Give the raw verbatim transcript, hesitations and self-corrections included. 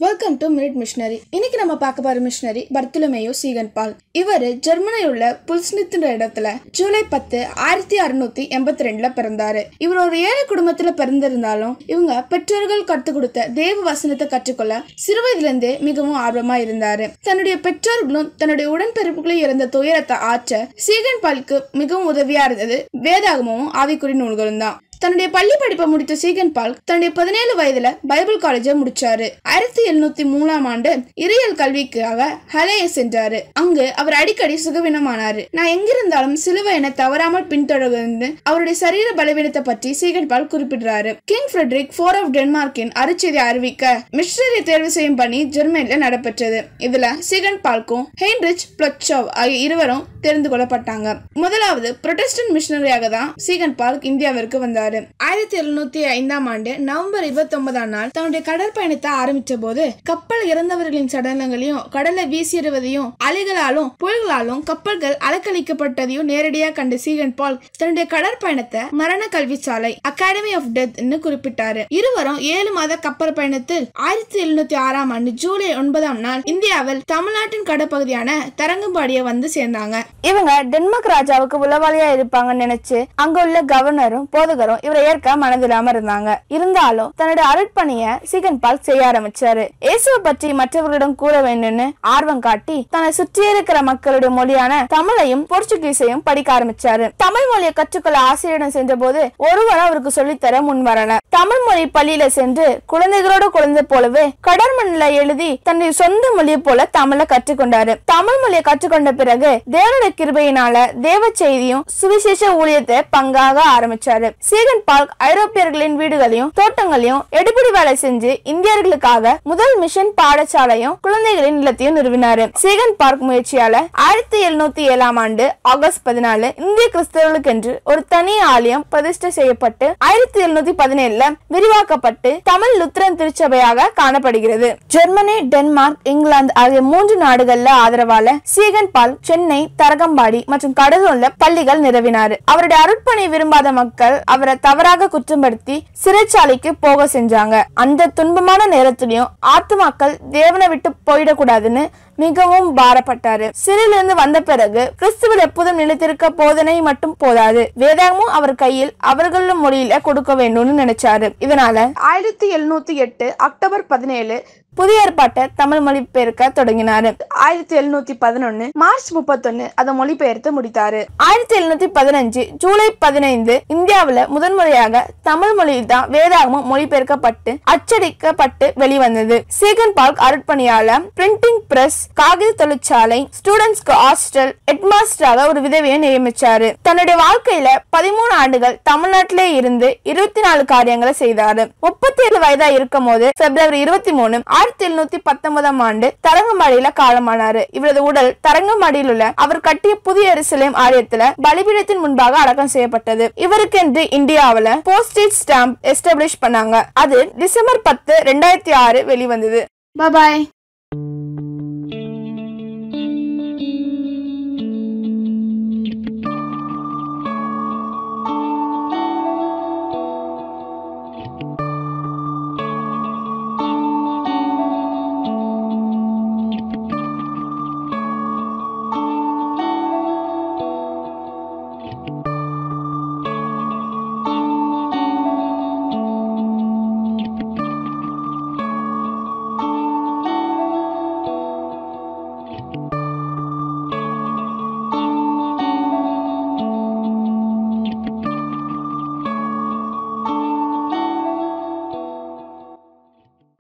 Welcome to minute missionary. இன்னைக்கு நம்ம பார்க்க போற மிஷனரி பர்த்தலமேயு சீகன் பால். இவர் ஜெர்மனியில் உள்ள புல்ஸ்னித் இடத்துல ஜூலை பத்து ஆயிரத்தி அறுநூத்தி எண்பத்தி ரெண்டுல பிறந்தாரு. இவர் ஒரு ஏழை குடும்பத்துல பிறந்திருந்தாலும் இவங்க பெற்றோர்கள் கற்றுக் கொடுத்த தேவ வசனத்தை கற்றுக்கொள்ள சிறு வயதுல இருந்தே மிகவும் ஆர்வமா இருந்தாரு. தன்னுடைய பெற்றோர்களும் தன்னுடைய உடன்பிறப்புகளும் இருந்த துயரத்தை ஆற்ற சீகன் பாலுக்கு மிகவும் உதவியா இருந்தது வேதாகமும் ஆவிக்குறி நூல்களும் தான். தன்னுடைய பள்ளி படிப்பை முடித்த சீகன் பால் தன்னுடைய பதினேழு வயதுல பைபிள் காலேஜை முடிச்சாரு. ஆயிரத்தி எழுநூத்தி மூணாம் ஆண்டு இறையியல் கல்விக்காக ஹலேயை சென்றாரு. அங்கு அவர் அடிக்கடி சுகவீனமானாரு. நான் எங்கிருந்தாலும் சிலுவை என தவறாமல் பின்தொடர்ந்து அவருடைய சரீர பலவீனத்தை பற்றி சீகன் பால் குறிப்பிடுறாரு. கிங் ஃபிரெட்ரிக் போர் ஆஃப் டென்மார்க்கின் அருட்செய்தி அறிவிக்க மிஷனரி தேர்வு செய்யும் பணி ஜெர்மனில நடைபெற்றது. இதுல சீகன் பால்க்கும் ஹெயின்ரிச் பிளட்சோவ் ஆகிய இருவரும் தெரிந்து கொள்ளப்பட்டாங்க. முதலாவது புரொட்டஸ்டன்ட் மிஷனரியாக தான் சீகன் பால் இந்தியாவிற்கு வந்தார். ஆயிரத்தி எழுநூத்தி ஐந்தாம் ஆண்டு நவம்பர் இருபத்தி ஒன்பதாம் நாள் தன்னுடைய கடற்பயணத்தை ஆரம்பிச்ச போது கப்பல் இறந்தவர்களின் சடலங்களையும் கடலை வீசிடுவதையும் அலைகளாலும் புயல்களாலும் கப்பல்கள் அலக்களிக்கப்பட்டதையும் நேரடியாக கண்ட சீகன் பால் தன்னுடைய கடற்பயணத்தை மரண கல்வி சாலை அகாடமி ஆஃப் டெத் குறிப்பிட்டாரு. இருவரும் ஏழு மாத கப்பல் பயணத்தில் ஆயிரத்தி எழுநூத்தி ஆறாம் ஆண்டு ஜூலை ஒன்பதாம் நாள் இந்தியாவில் தமிழ்நாட்டின் கடற்பகுதியான தரங்கம்பாடியை வந்து சேர்ந்தாங்க. இவங்க டென்மார்க் ராஜாவுக்கு உளவாளியா இருப்பாங்கன்னு நினைச்சு அங்க உள்ள கவர்னரும் போதகரும் இவரை ஏற்க மனதில்லாம இருந்தாங்க. இருந்தாலும் தன்னுடைய அருட்பணிய சீகன் பால் செய்ய ஆரம்பிச்சாரு. இயேசுவை பற்றி மற்றவர்களிடம் கூற வேண்டும்னு ஆர்வம் காட்டி தன்னை சுற்றி இருக்கிற மக்களுடைய மொழியான தமிழையும் போர்ச்சுகீஸையும் படிக்க ஆரம்பிச்சாரு. தமிழ் மொழியை கற்றுக்கொள்ள ஆசிரியரிடம் சென்ற போது ஒருவர் அவருக்கு சொல்லித்தர முன் வரல. தமிழ் மொழி பள்ளியில சென்று குழந்தைகளோட குழந்தை போலவே கடற்மண்ணில எழுதி தன்னுடைய சொந்த மொழியை போல தமிழை கற்றுக்கொண்டாரு. தமிழ் மொழியை கற்றுக்கொண்ட பிறகு தேவனுடைய கிருபையினால தேவ செய்தியும் சுவிசேஷ ஊழியத்தை பங்காக ஆரம்பிச்சாரு. சீகன் பால் ஐரோப்பியர்களின் வீடுகளையும் தோட்டங்களையும் எடுபிடி வேலை செஞ்சு இந்தியர்களுக்காக முதல் மிஷன் பாடசாலையும் குழந்தைகளின் இல்லத்தையும் நிறுவினாரு. சீகன் பார்க் முயற்சியால ஆயிரத்தி எழுநூத்தி ஏழாம் ஆண்டு ஆகஸ்ட் பதினாலு இந்திய கிறிஸ்தவர்களுக்கு என்று ஒரு தனி ஆலயம் பிரதிஷ்டை செய்யப்பட்டு ஆயிரத்தி எழுநூத்தி பதினேழுல விரிவாக்கப்பட்டு தமிழ் லுத்ரன் திருச்சபையாக காணப்படுகிறது. ஜெர்மனி, டென்மார்க், இங்கிலாந்து ஆகிய மூன்று நாடுகள்ல ஆதரவால சீகன் பால் சென்னை, தரங்கம்பாடி மற்றும் கடலூர்ல பள்ளிகள் நிறுவினார். அவருடைய அருட்பணி விரும்பாத மக்கள் அவரை தவறாக குற்றப்படுத்தி சிறைச்சாலைக்கு போக செஞ்சாங்க. அந்த துன்பமான நேரத்திலையும் ஆத்துமாக்கள் தேவனை விட்டு போயிடக்கூடாதுன்னு மிகவும் பாரப்பட்டாரு. சிறையிலிருந்து வந்த பிறகு கிறிஸ்துவில் எப்போதும் நிலைத்திருக்க போதனை மட்டும் போதாது, வேதாகமும் அவர் கையில் அவர்கள மொழியில கொடுக்க வேண்டும்னு நினைச்சாரு. இதனால ஆயிரத்தி எழுநூத்தி எட்டு அக்டோபர் பதினேழு புதிய ஏற்பாட்டை தமிழ் மொழிபெயர்க்க தொடங்கினாரு. ஆயிரத்தி எழுநூத்தி பதினொன்னு மார்ச் முப்பத்தி ஒன்னு அதை மொழிபெயர்த்து முடித்தாரு. ஆயிரத்தி எழுநூத்தி பதினஞ்சு ஜூலை பதினைந்து இந்தியாவில முதன்முறையாக தமிழ் மொழியில் தான் வேதாகமும் மொழிபெயர்க்கப்பட்டு அச்சடிக்கப்பட்டு வெளிவந்தது. சீகன் பால் அருட்பணியால பிரிண்டிங் பிரஸ், காகித தொழிற்சாலை, ஸ்டூடெண்ட்ஸ்க்கு ஹாஸ்டல், ஹெட்மாஸ்டராக ஒரு விதவியை நியமிச்சாரு. தன்னுடைய வாழ்க்கையில பதிமூணு ஆண்டுகள் தமிழ்நாட்டிலே இருந்து இருபத்தி நாலு காரியங்களை செய்தாரு. முப்பத்தி ஏழு வயதா இருக்கும் போது பிப்ரவரி இருபத்தி மூணு ஆயிரத்தி எழுநூத்தி பத்தொன்பதாம் ஆண்டு தரங்கம்பாடியில காலமானாரு. இவரது உடல் தரங்கம்பாடியில் உள்ள அவர் கட்டிய புதிய எருசலேம் ஆலயத்துல பலிபீடத்தின் முன்பாக அடக்கம் செய்யப்பட்டது. இவருக்கென்று இந்தியாவில போஸ்டேஜ் ஸ்டாம்ப் எஸ்டாப்ளிஷ் பண்ணாங்க. அது டிசம்பர் பத்து ரெண்டாயிரத்தி ஆறு வெளிவந்தது. பாய். you